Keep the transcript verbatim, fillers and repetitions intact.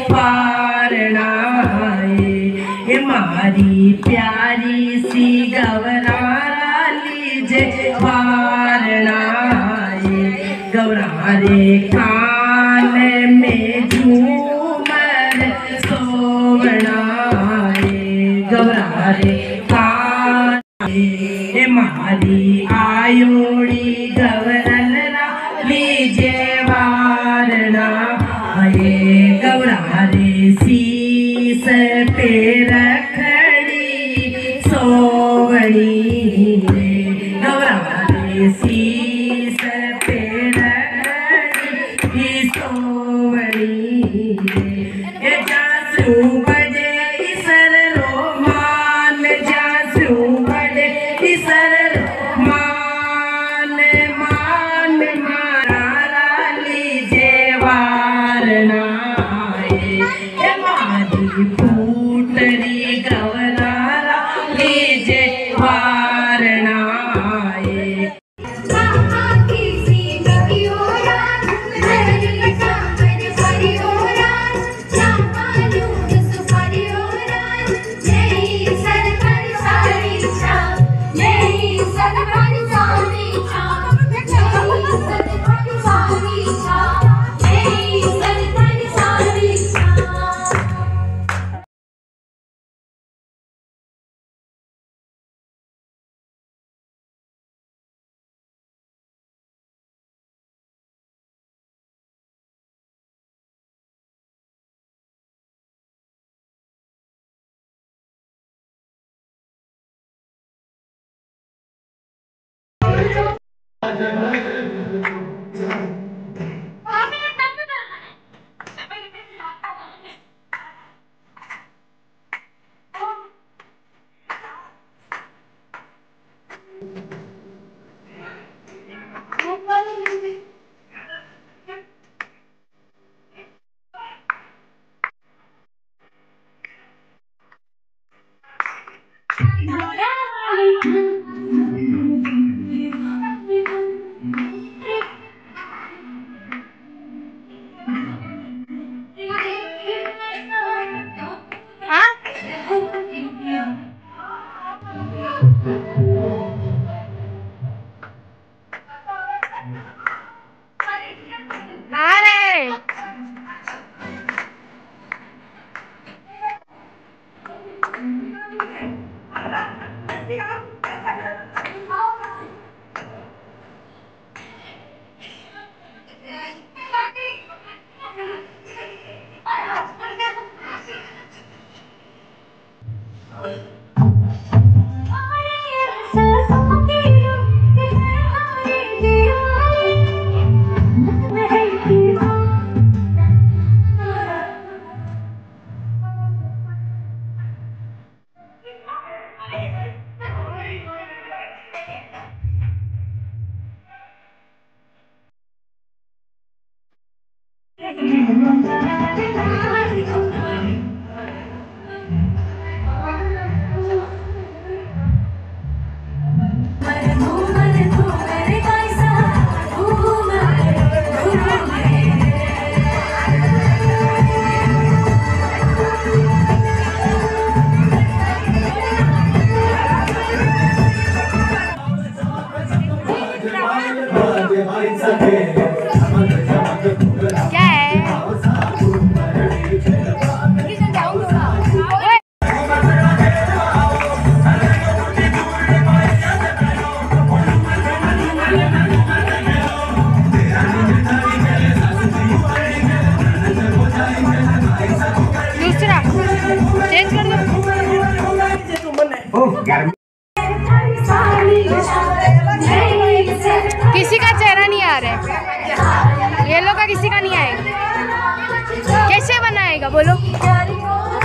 पारना है हमारी प्यारी सी गवरा लीजे पारना है गौरा रे कान में झूमर सोवना है गौरा रे कान हमारी आयोड़ी गवरन लीजे वारना है गौरा रे शीस पे रखड़ी सोवनी रे गौरा रे शीस पे रखड़ी सोवनी रे जासू बजे इसर रोमान जासू बजे इसर रोमान मान मारा लीजे वारना फूटरी गवरा लीजे वारना क्या है? दूसरा चेंज कर दो। किसी का चेहरा नहीं आ रहा है, ये लोग का किसी का नहीं आएगा। कैसे बनाएगा बोलो?